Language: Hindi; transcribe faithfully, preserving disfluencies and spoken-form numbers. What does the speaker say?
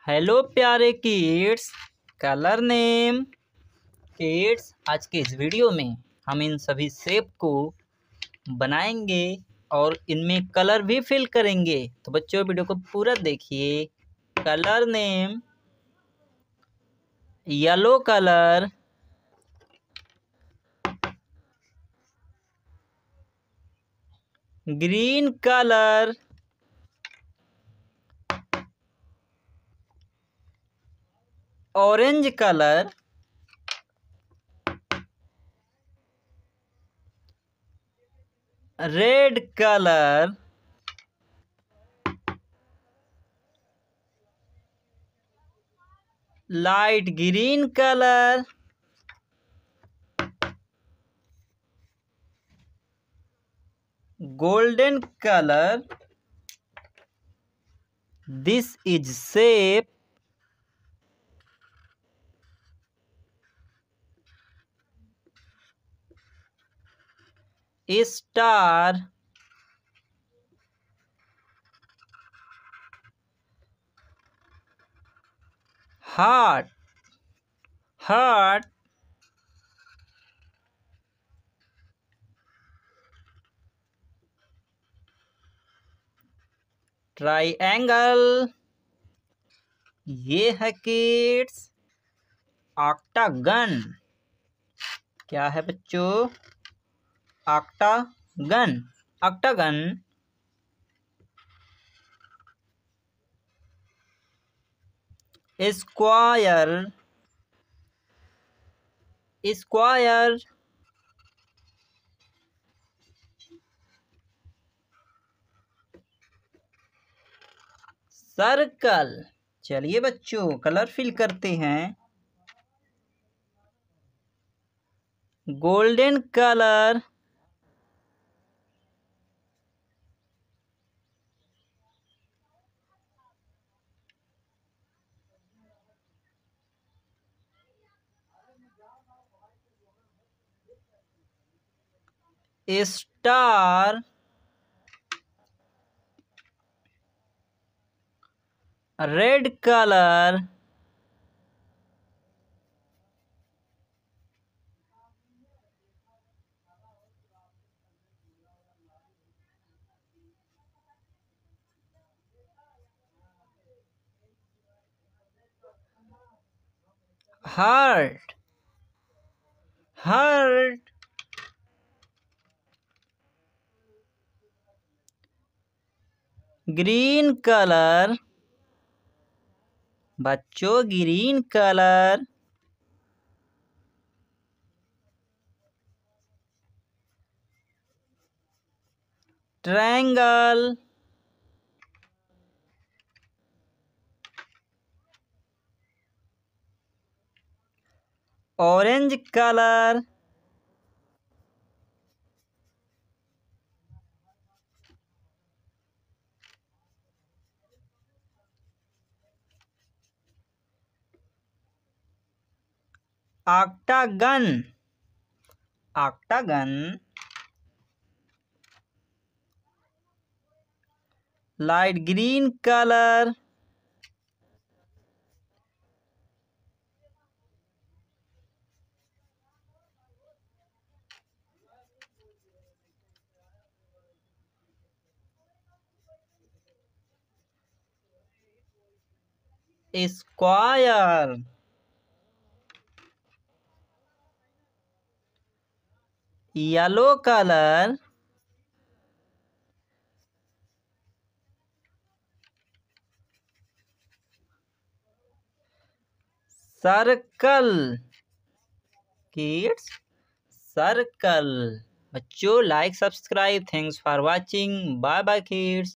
हेलो प्यारे किड्स, कलर नेम किड्स। आज के इस वीडियो में हम इन सभी शेप को बनाएंगे और इनमें कलर भी फिल करेंगे। तो बच्चों वीडियो को पूरा देखिए। Colour name yellow colour, green colour, orange colour, red colour, light green colour, golden color. This is shape star, heart, heart, triangle. ये है किड्स ऑक्टागन। क्या है बच्चों? Octagon. Octagon square, square, circle. चलिए बच्चों कलर फिल करते हैं। Golden colour, star, red colour, heart, heart, green colour. बच्चों green colour, triangle, orange colour, octagon, octagon, light green colour, square, yellow colour, circle. Kids circle. बच्चों like subscribe. Thanks for watching. Bye bye kids.